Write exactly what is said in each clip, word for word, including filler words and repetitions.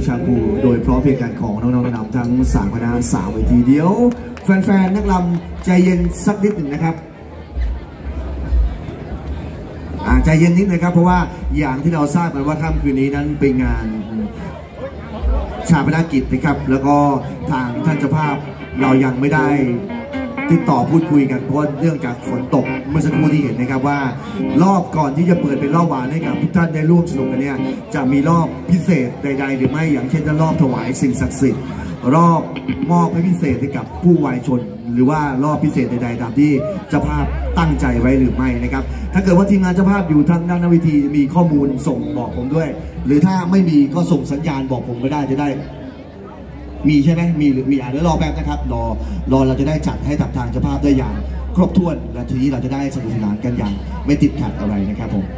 ชาคูโดยพร้อมเพรียงกันของน้องๆนักรำทั้งสามคณะสามเวทีเดียวแฟนๆนักรำใจเย็นสักนิดหนึ่งนะครับใจเย็นนิดนะครับเพราะว่าอย่างที่เราทราบกันว่าค่ำคืนนี้นั้นเป็นงานชาปนกิจนะครับแล้วก็ทางท่านเจ้าภาพเรายังไม่ได้ติดต่อพูดคุยกันเพราะเรื่องจากฝนตกเมื่อสักครู่ที่เห็นนะครับว่ารอบก่อนที่จะเปิดเป็นรอบหวานให้กับทุกท่านได้ร่วมสนุกกันเนี่ยจะมีรอบพิเศษใดๆหรือไม่อย่างเช่นรอบถวายสิ่งศักดิ์สิทธิ์รอบมอบให้พิเศษให้กับผู้วายชนหรือว่ารอบพิเศษใดๆตามที่เจ้าภาพตั้งใจไว้หรือไม่นะครับถ้าเกิดว่าทีมงานเจ้าภาพอยู่ทางด้านวิธีมีข้อมูลส่งบอกผมด้วยหรือถ้าไม่มีก็ส่งสัญญาณบอกผมก็ได้จะได้มีใช่ไหมมีหรือมีอ่านแล้วรอแป๊บนะครับรอรอเราจะได้จัดให้กับทางเจ้าภาพได้อย่างครบถ้วนและทีนี้เราจะได้สนุกสนานกันอย่างไม่ติดขัดอะไรนะครับผม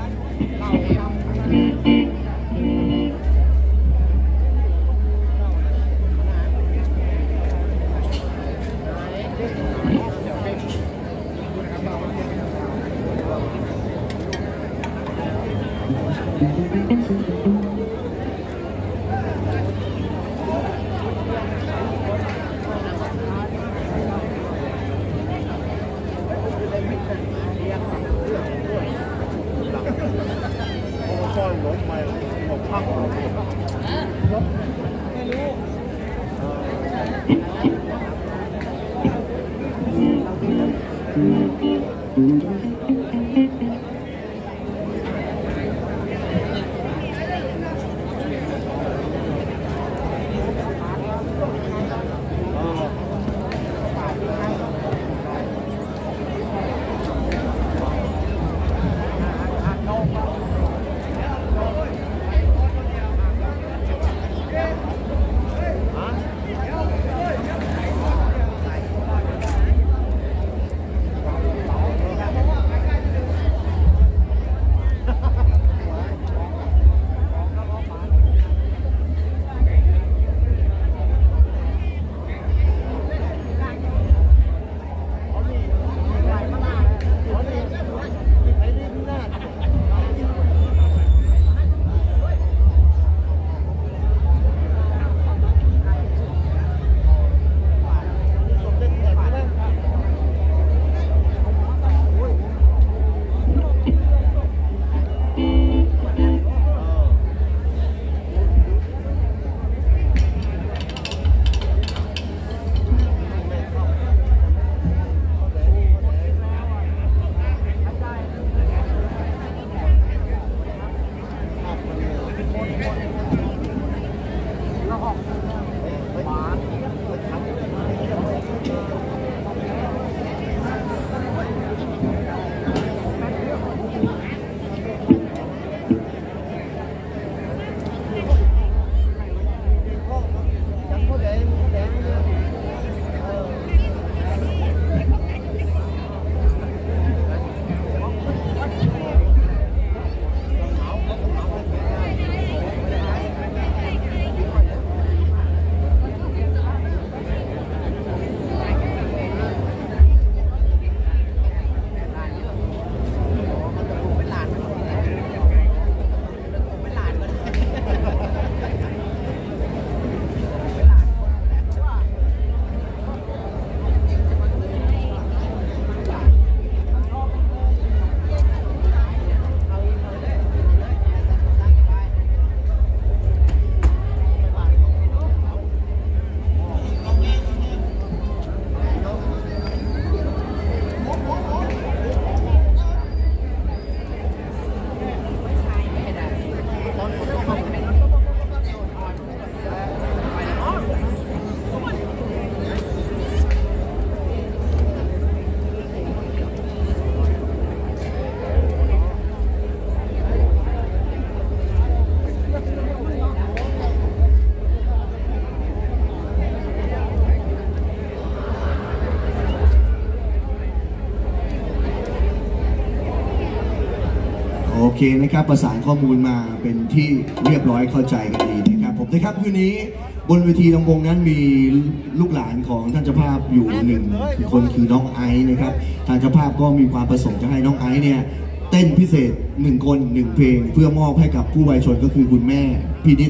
โอเคนะครับประสานข้อมูลมาเป็นที่เรียบร้อยเข้าใจกันดีนะครับผมนะครับคืนนี้บนเวทีลำวงนั้นมีลูกหลานของท่านเจ้าภาพอยู่หนึ่งคนคือน้องไอซ์นะครับทางเจ้าภาพก็มีความประสงค์จะให้น้องไอซ์เนี่ยเต้นพิเศษหนึ่งคนหนึ่งเพลงเพื่อมอบให้กับผู้วายชนก็คือคุณแม่พินิจ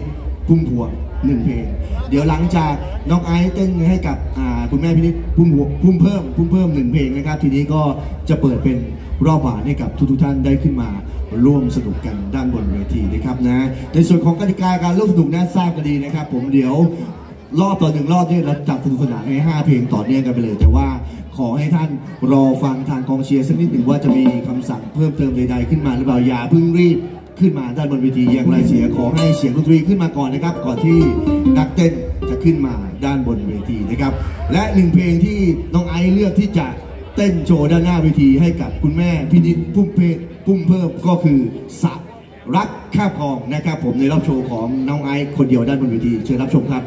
พุ่มพวงหนึ่งเพลงเดี๋ยวหลังจากน้องไอซ์เต้นให้กับคุณแม่พินิจพุ่มพวงพุ่มเพิ่มพุ่มเพิ่มหนึ่งเพลงนะครับทีนี้ก็จะเปิดเป็นรอบหวานให้กับทุกๆท่านได้ขึ้นมาร่วมสนุกกันด้านบนเวทีนะครับนะในส่วนของกติกาการร่วมสนุกน่าทราบกันดีนะครับผมเดี๋ยวรอบต่อหนึ่งรอบนี้เราจัดสนุกสนานให้ห้าเพลงต่อเนื่องกันไปเลยแต่ว่าขอให้ท่านรอฟังทางกองเชียร์สักนิดหนึ่งว่าจะมีคำสั่งเพิ่มเติมใดๆขึ้นมาหรือเปล่าอย่าเพิ่งรีบขึ้นมาด้านบนเวทีอย่างไรเสียขอให้เสียงดนตรีขึ้นมาก่อนนะครับก่อนที่นักเต้นจะขึ้นมาด้านบนเวทีนะครับและหนึ่งเพลงที่น้องไอซ์เลือกที่จะเต้นโชว์ด้านหน้าเวทีให้กับคุณแม่พินิจพุ่มเพพุ่มเพิ่มก็คือสักรักข้าพองนะครับผมในรอบโชว์ของน้องไอซ์คนเดียวด้านบนเวทีเชิญรับชมครับ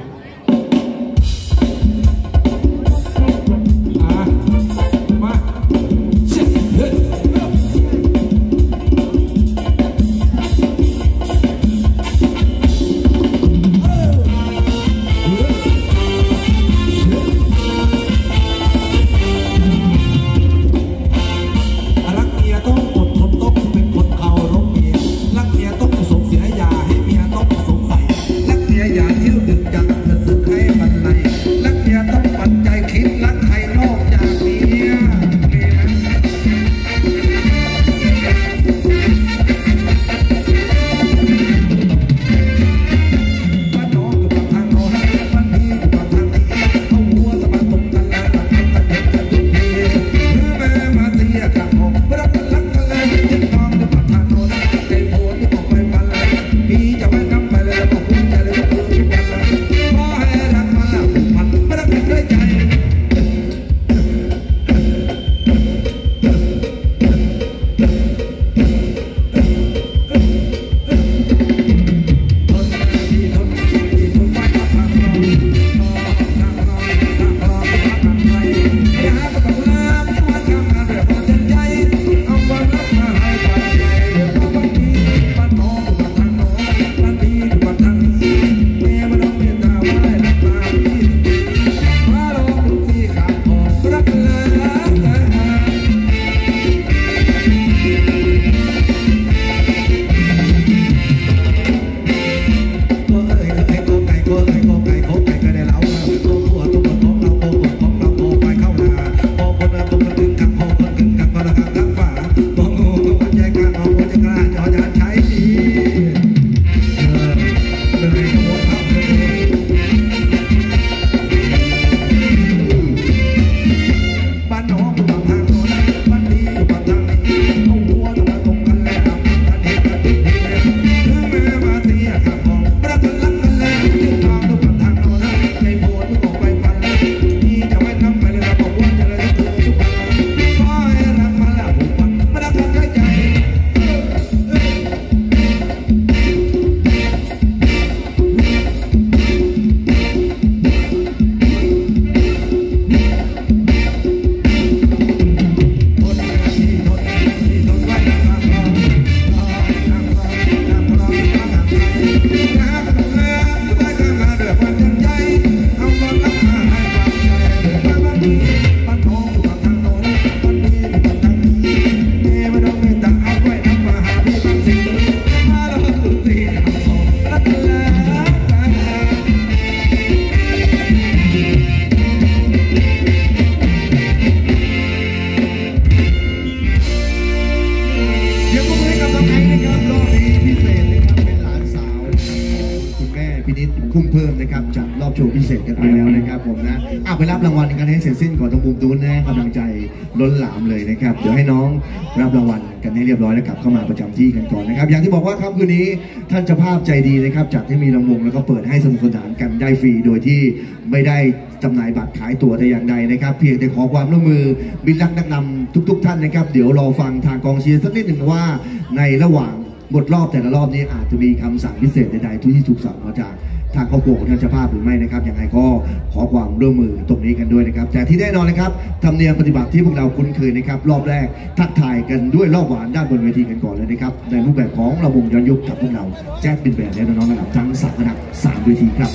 คุ้มเพิ่มนะครับจัดรอบโชว์พิเศษกันไปแล้วนะครับผมนะอ่ะไปรับรางวัลกันให้เสร็จสิ้นก่อนตรงมุมนู้นนะกำลังใจล้นหลามเลยนะครับเดี๋ยวให้น้องรับรางวัลกันให้เรียบร้อยแล้วกลับเข้ามาประจำที่กันก่อนนะครับอย่างที่บอกว่าครับคืนนี้ท่านเจ้าภาพใจดีนะครับจัดให้มีรางวัลแล้วก็เปิดให้สนุกสนานกันได้ฟรีโดยที่ไม่ได้จำหน่ายบัตรขายตั๋วแต่อย่างใดนะครับเพียงแต่ขอความร่วมมือบินรักนักนำทุกๆท่านนะครับเดี๋ยวรอฟังทางกองเชียร์สักนิดหนึ่งว่าในระหว่างบทรอบแต่ละรอบนี้อาจจะมีคำสั่งพิเศษใดๆที่ถูกสั่งมาจากทางครอบครัวของท่านเจ้าภาพหรือไม่นะครับยังไงก็ขอความร่วมมือตรงนี้กันด้วยนะครับแต่ที่แน่นอนนะครับธรรมเนียมปฏิบัติที่พวกเราคุ้นเคยนะครับรอบแรกทักทายกันด้วยรอบหวานด้านบนเวทีกันก่อนเลยนะครับในรูปแบบของระวงย้อนยุคกับพวกเราแจ๊ดบินแบนและน้องๆระดับทั้งสามระดับสามเวทีครับ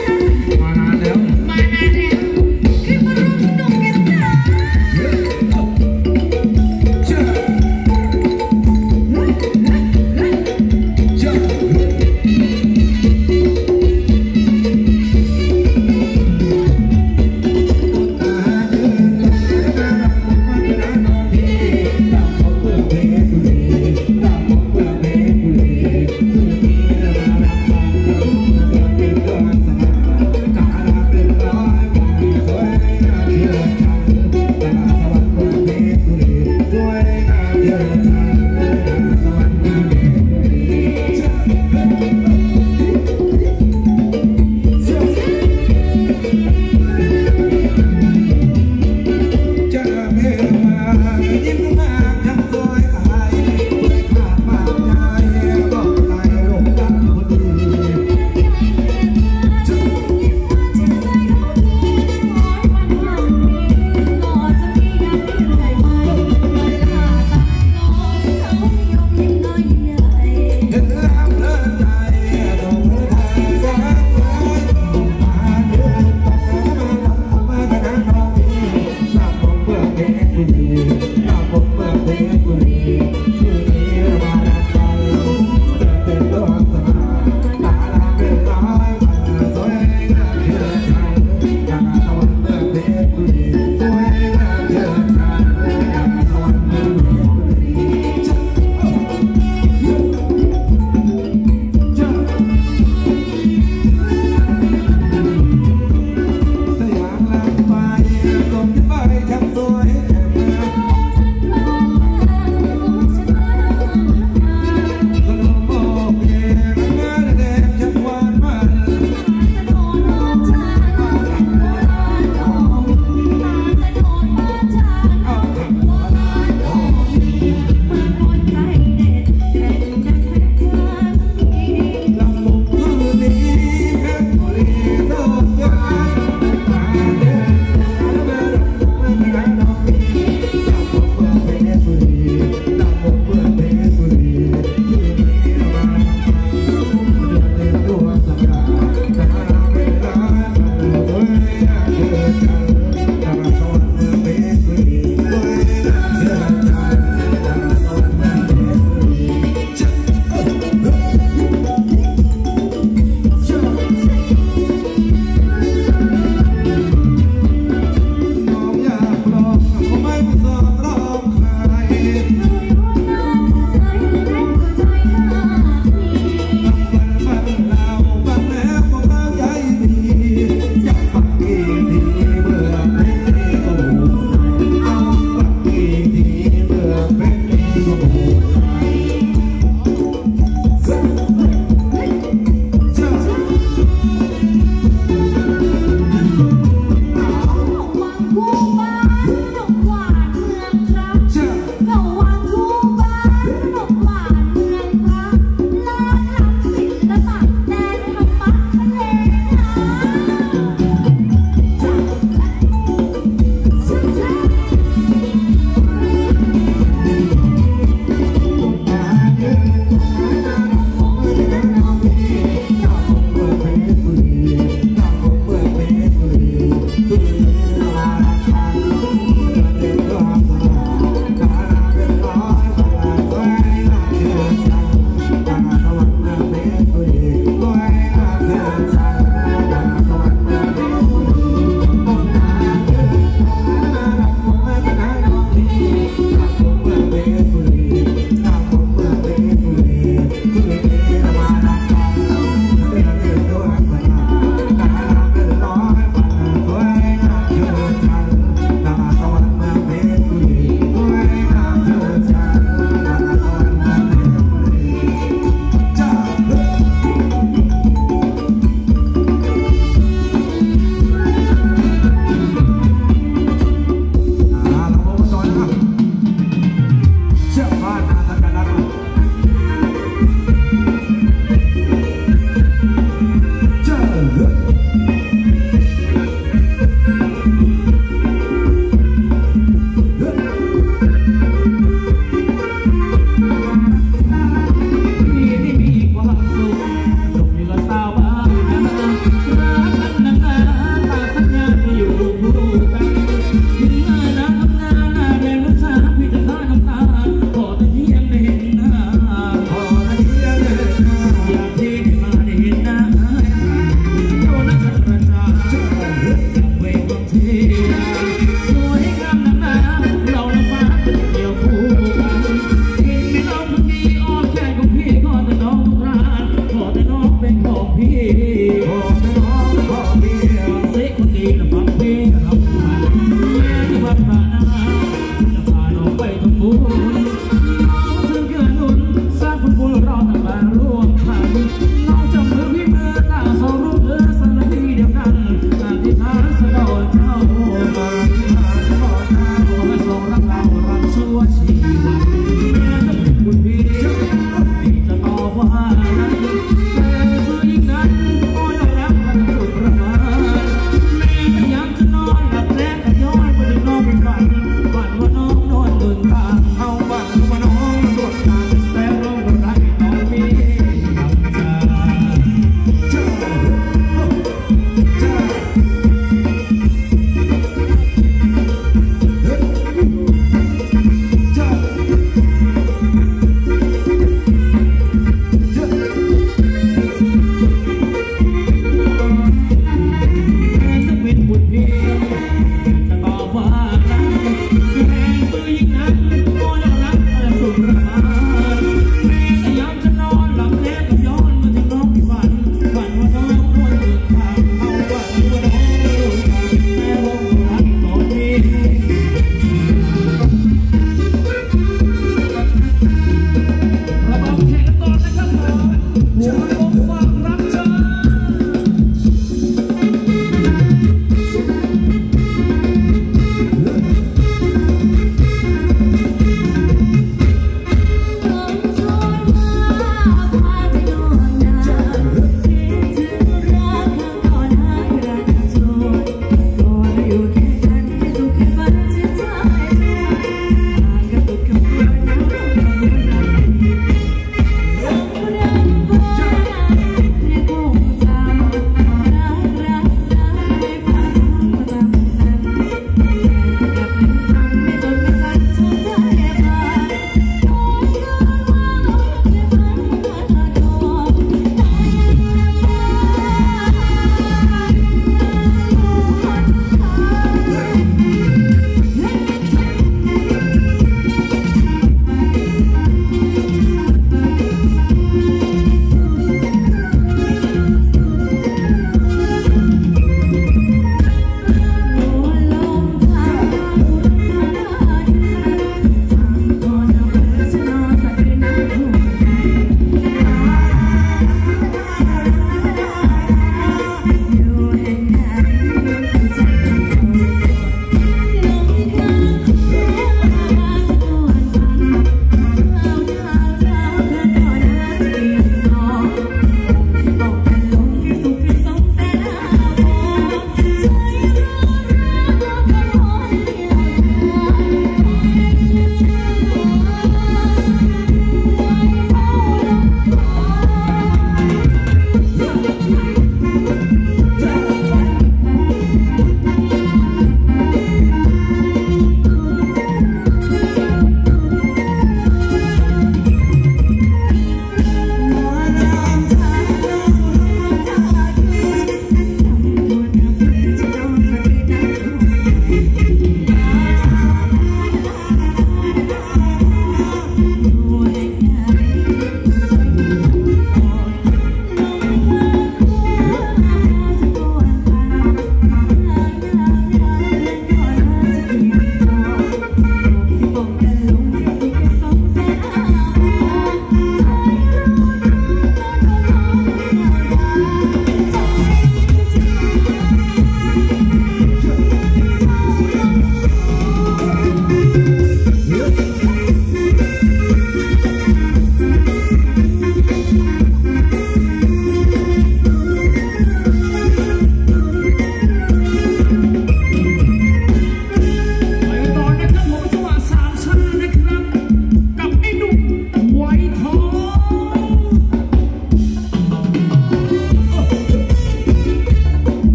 Oh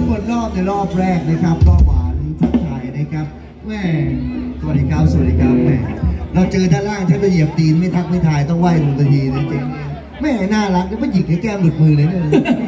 หมดรอบในรอบแรกนะครับรอบหวานทักทายนะครับแม่สวัสดีครับสวัสดีครับแม่เราเจอด้านล่างท่านไปเหยียบตีนไม่ทักไม่ทายต้องไหว้ลงทันทีเลยจริงแม่น่ารักแล้วก็หยิกให้แก้มหลุดมือเลยเนี่ย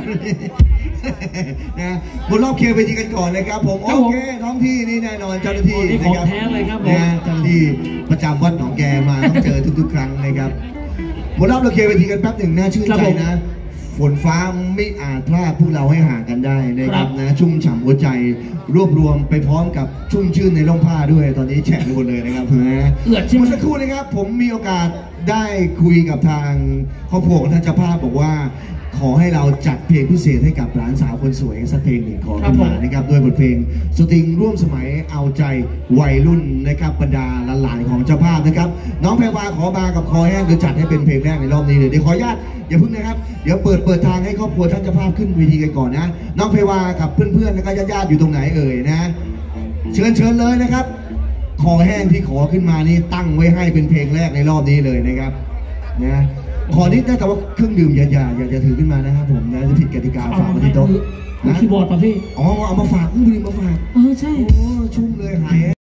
นะบนรอบเคลียร์ไปทีกันก่อนนะครับผมโอเคท้องที่นี่แน่นอนเจ้าหน้าที่นะครับนะเจ้าหน้าที่ประจำวัดหนองแกมาต้องเจอทุกๆครั้งนะครับบนรอบเราเคลียร์ไปทีกันแป๊บหนึ่งน่าชื่นใจนะฝนฟ้าไม่อาจพลาดพวกเราให้ห่างกันได้นะครับนะชุ่มฉ่ำหัวใจรวบรวมไปพร้อมกับชุ่มชื่นในร่มผ้าด้วยตอนนี้แฉะไปหมดเลยนะครับเพื่อเมื่อสักครู่นะครับผมมีโอกาสได้คุยกับทางครอบครัวของท่านเจ้าภาพบอกว่าขอให้เราจัดเพลงพิเศษให้กับหลานสาวคนสวยสักเพลงหนึ่งขอขึ้นมานะครับด้วยบทเพลงสตริงร่วมสมัยเอาใจวัยรุ่นนะครับบรรดาหลานๆของเจ้าภาพนะครับน้องแพรวาขอมากับคอแห้งเดี๋ยวจัดให้เป็นเพลงแรกในรอบนี้เลยเดี๋ยวขออนุญาตอย่าพึ่งนะครับเดี๋ยวเปิดเปิดทางให้ครอบครัวท่านเจ้าภาพขึ้นเวทีกันก่อนนะน้องแพรวากับเพื่อนๆแล้วก็ญาติๆอยู่ตรงไหนเอ่ยนะเชิญเชิญเลยนะครับคอแห้งที่ขอขึ้นมานี่ตั้งไว้ให้เป็นเพลงแรกในรอบนี้เลยนะครับนะขอนิดนะแต่ว่าเครื่องดื่มอย่าอย่าอย่าจะถือขึ้นมานะครับผมนะจะผิดกติกาฝากมาที่โต๊ะนะคีย์บอร์ดป่ะพี่อ๋อเอามาฝากเครื่องดื่มมาฝากเออใช่โอ้ชุ่มเลยหาย